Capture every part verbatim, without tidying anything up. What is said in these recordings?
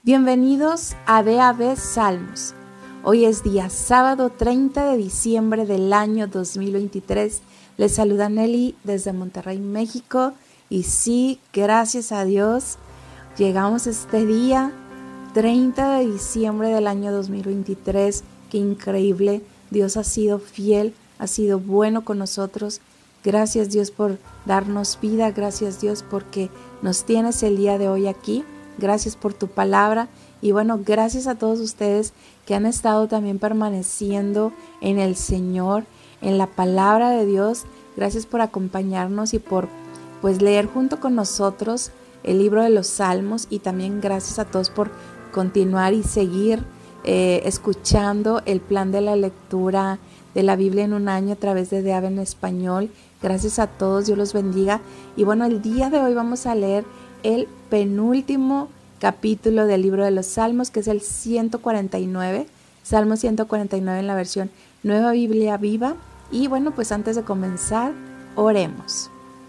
Bienvenidos a D A B Salmos. Hoy es día sábado treinta de diciembre del año dos mil veintitrés. Les saluda Nelly desde Monterrey, México. Y sí, gracias a Dios, llegamos a este día treinta de diciembre del año dos mil veintitrés. Qué increíble, Dios ha sido fiel, ha sido bueno con nosotros. Gracias Dios por darnos vida, gracias Dios porque nos tienes el día de hoy aquí. Gracias por tu palabra y bueno, gracias a todos ustedes que han estado también permaneciendo en el Señor, en la palabra de Dios. Gracias por acompañarnos y por pues leer junto con nosotros el libro de los Salmos, y también gracias a todos por continuar y seguir eh, escuchando el plan de la lectura de la Biblia en un año a través de D A B en español. Gracias a todos, Dios los bendiga. Y bueno, el día de hoy vamos a leer el penúltimo capítulo del libro de los Salmos, que es el ciento cuarenta y nueve, Salmo ciento cuarenta y nueve en la versión Nueva Biblia Viva. Y bueno, pues antes de comenzar, oremos.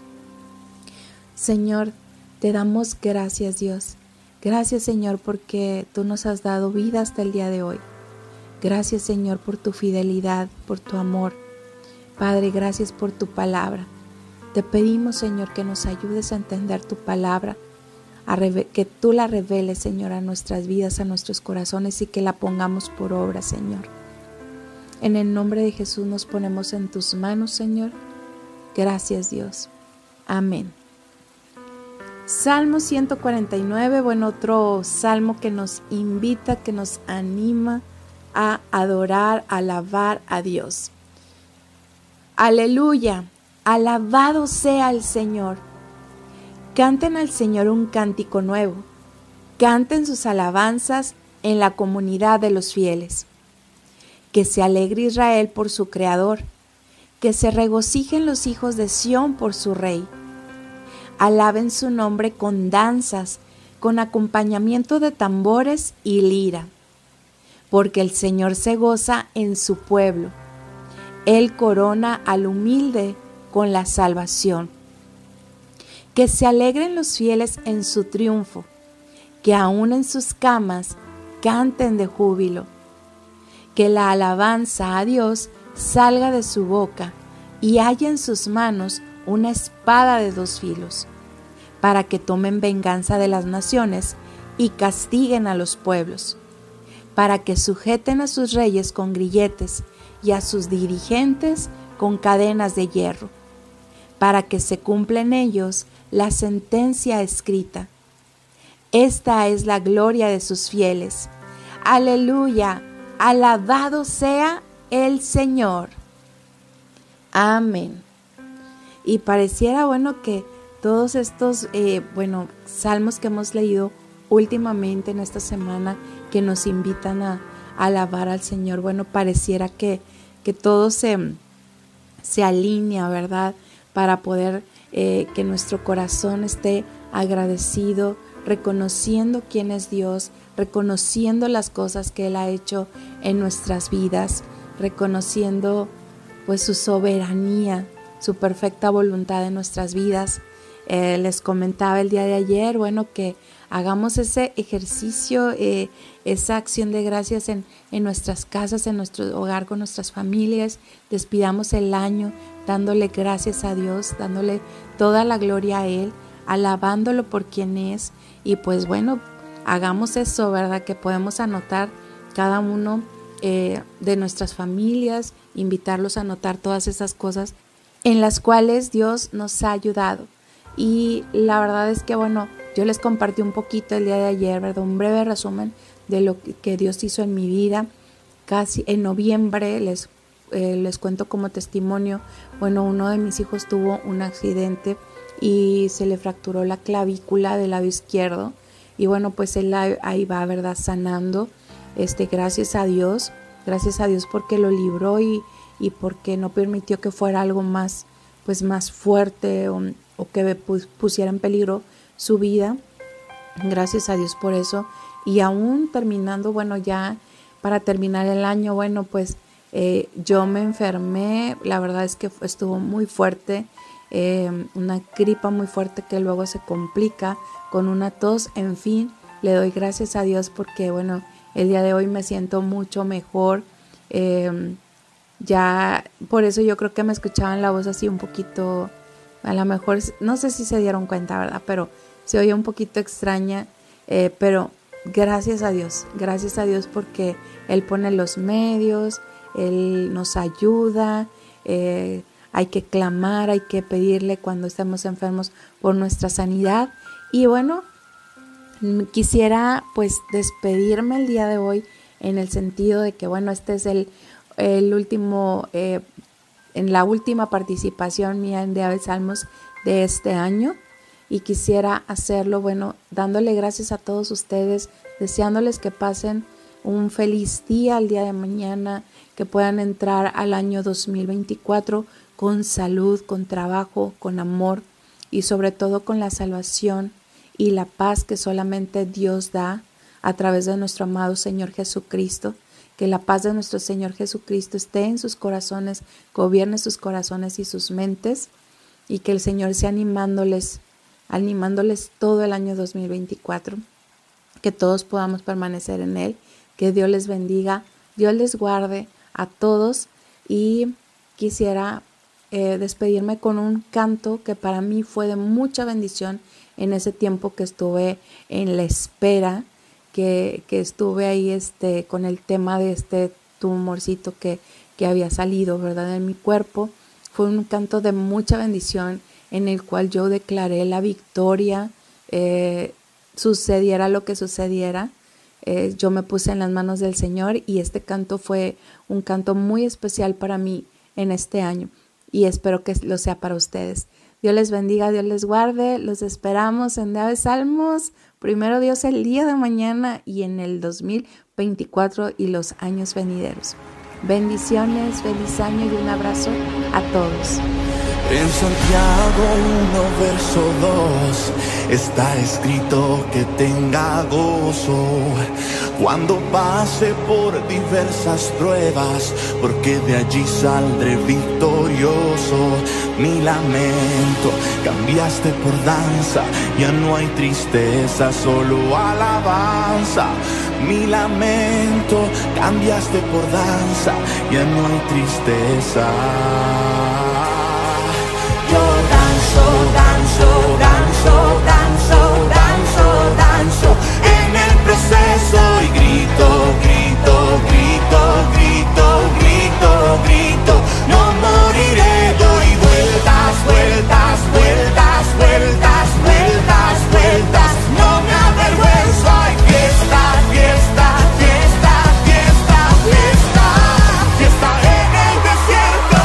Señor, te damos gracias, Dios. Gracias, Señor, porque tú nos has dado vida hasta el día de hoy. Gracias, Señor, por tu fidelidad, por tu amor. Padre, gracias por tu palabra. Te pedimos, Señor, que nos ayudes a entender tu palabra, a que tú la reveles, Señor, a nuestras vidas, a nuestros corazones, y que la pongamos por obra, Señor. En el nombre de Jesús nos ponemos en tus manos, Señor. Gracias, Dios. Amén. Salmo ciento cuarenta y nueve, bueno, otro salmo que nos invita, que nos anima a adorar, a alabar a Dios. Aleluya, alabado sea el Señor. Canten al Señor un cántico nuevo. Canten sus alabanzas en la comunidad de los fieles. Que se alegre Israel por su Creador. Que se regocijen los hijos de Sión por su Rey. Alaben su nombre con danzas, con acompañamiento de tambores y lira. Porque el Señor se goza en su pueblo. Él corona al humilde con la salvación. Que se alegren los fieles en su triunfo, que aún en sus camas canten de júbilo. Que la alabanza a Dios salga de su boca y haya en sus manos una espada de dos filos, para que tomen venganza de las naciones y castiguen a los pueblos, para que sujeten a sus reyes con grilletes y a sus dirigentes con cadenas de hierro, para que se cumpla en ellos la sentencia escrita. Esta es la gloria de sus fieles. Aleluya, alabado sea el Señor. Amén. Y pareciera bueno que todos estos eh, bueno, salmos que hemos leído últimamente en esta semana, que nos invitan a, a alabar al Señor, bueno, pareciera que, que todo se, se alinea, ¿verdad? Para poder eh, que nuestro corazón esté agradecido, reconociendo quién es Dios, reconociendo las cosas que Él ha hecho en nuestras vidas, reconociendo pues su soberanía, su perfecta voluntad en nuestras vidas. Eh, les comentaba el día de ayer, bueno, que hagamos ese ejercicio, eh, esa acción de gracias en, en nuestras casas, en nuestro hogar, con nuestras familias. Despidamos el año dándole gracias a Dios, dándole toda la gloria a Él, alabándolo por quien es. Y pues bueno, hagamos eso, ¿verdad? Que podemos anotar cada uno eh, de nuestras familias, invitarlos a anotar todas esas cosas en las cuales Dios nos ha ayudado. Y la verdad es que bueno, yo les compartí un poquito el día de ayer, ¿verdad? Un breve resumen de lo que Dios hizo en mi vida. Casi en noviembre, les, eh, les cuento como testimonio, bueno, uno de mis hijos tuvo un accidente y se le fracturó la clavícula del lado izquierdo. Y bueno, pues él ahí va, ¿verdad? Sanando, este, gracias a Dios, gracias a Dios porque lo libró y, y porque no permitió que fuera algo más, pues más fuerte o, o que pusiera en peligro su vida. Gracias a Dios por eso. Y aún terminando, bueno, ya para terminar el año, bueno, pues eh, yo me enfermé, la verdad es que estuvo muy fuerte, eh, una gripa muy fuerte que luego se complica con una tos, en fin, le doy gracias a Dios porque, bueno, el día de hoy me siento mucho mejor. Eh, ya, por eso yo creo que me escuchaban la voz así un poquito, a lo mejor, no sé si se dieron cuenta, ¿verdad? Pero se oía un poquito extraña, eh, pero gracias a Dios, gracias a Dios porque Él pone los medios, Él nos ayuda, eh, hay que clamar, hay que pedirle cuando estemos enfermos por nuestra sanidad. Y bueno, quisiera pues despedirme el día de hoy en el sentido de que bueno, este es el, el último, eh, en la última participación mía en Día de Salmos de este año. Y quisiera hacerlo, bueno, dándole gracias a todos ustedes, deseándoles que pasen un feliz día el día de mañana, que puedan entrar al año dos mil veinticuatro con salud, con trabajo, con amor y sobre todo con la salvación y la paz que solamente Dios da a través de nuestro amado Señor Jesucristo. Que la paz de nuestro Señor Jesucristo esté en sus corazones, gobierne sus corazones y sus mentes, y que el Señor sea animándoles animándoles todo el año dos mil veinticuatro, que todos podamos permanecer en Él, que Dios les bendiga, Dios les guarde a todos. Y quisiera eh, despedirme con un canto que para mí fue de mucha bendición en ese tiempo que estuve en la espera, que, que estuve ahí este, con el tema de este tumorcito que, que había salido, ¿verdad?, en mi cuerpo. Fue un canto de mucha bendición en el cual yo declaré la victoria, eh, sucediera lo que sucediera. Eh, yo me puse en las manos del Señor y este canto fue un canto muy especial para mí en este año y espero que lo sea para ustedes. Dios les bendiga, Dios les guarde, los esperamos en Día de Salmos, primero Dios el día de mañana y en el dos mil veinticuatro y los años venideros. Bendiciones, feliz año y un abrazo a todos. En Santiago uno verso dos está escrito que tenga gozo cuando pase por diversas pruebas, porque de allí saldré victorioso. Mi lamento cambiaste por danza, ya no hay tristeza, solo alabanza. Mi lamento cambiaste por danza, ya no hay tristeza. Yo danzo, danzo, danzo, danzo, danzo, danzo en el proceso y grito, grito, grito, grito, grito, grito. No moriré, doy vueltas, vueltas, vueltas, vueltas, vueltas, vueltas. No me avergüenzo, hay fiesta, fiesta, fiesta, fiesta, fiesta, fiesta en el desierto.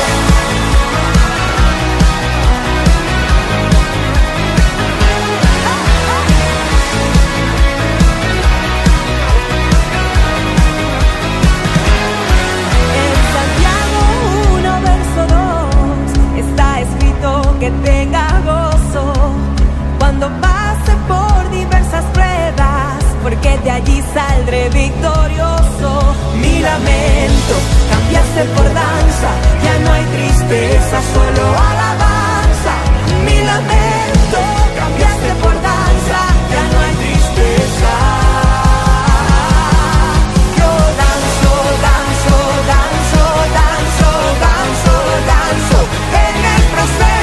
Que tenga gozo cuando pase por diversas pruebas, porque de allí saldré victorioso. Mi lamento cambiaste por danza, ya no hay tristeza, solo alabanza. Mi lamento cambiaste por danza, ya no hay tristeza. Yo danzo, danzo, danzo, danzo, danzo, danzo en el proceso.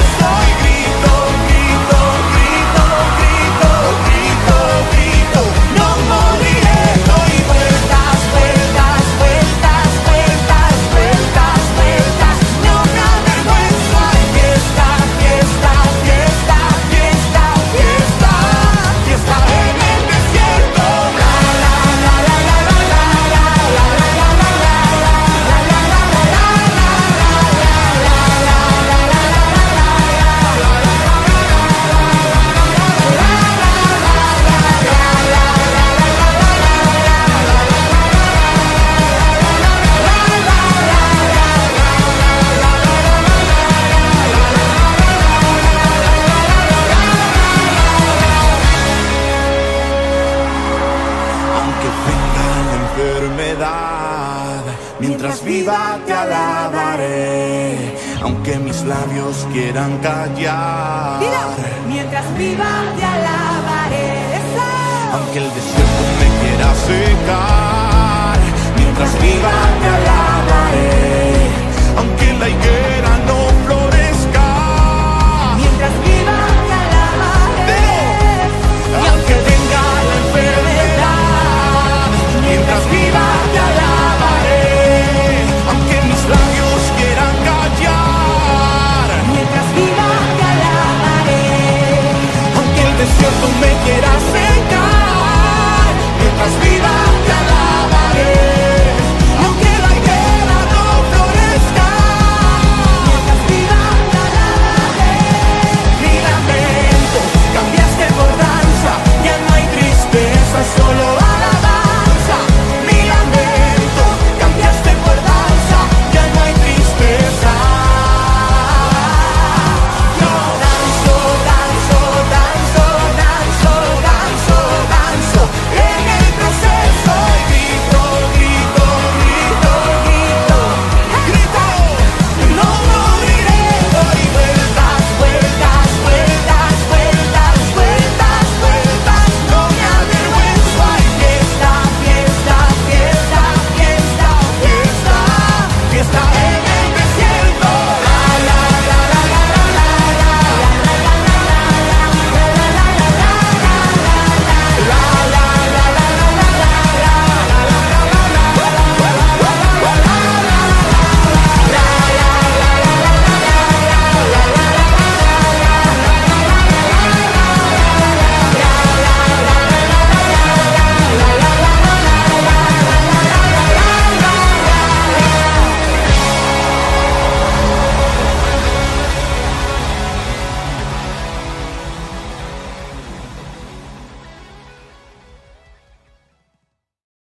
Mientras viva te alabaré, aunque mis labios quieran callar. Mira, mientras viva te alabaré. aunque el desierto me quiera secar. Mientras viva te alabaré, aunque la higuera no florezca. Mientras viva te alabaré, y aunque venga la enfermedad, mientras viva te alabaré, aunque mis labios quieran callar. mientras viva te alabaré, Aunque el desierto me quiera secar, mientras viva te alabaré, aunque la higuera no florezca. mientras viva te alabaré. Mi lamento cambiaste por danza, ya no hay tristeza, solo